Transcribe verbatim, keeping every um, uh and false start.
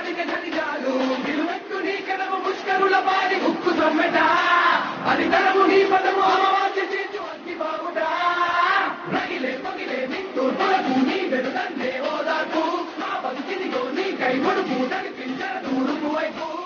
పడిన ఘనిజాలు నిలువెత్తు నీ కడము పుష్కరుల పాడి ఉక్కు సమ్మెట హరితరము నీ పదము అమవాస్య చేర్చు అగ్గి బాగుట రగిలే పగిలే నిండు తొలగు నీ వెనుదండే ఓదార్పు ఆ బతికిదిగో నీ కై కొడుకు నడిపించర తూరుపు వైపు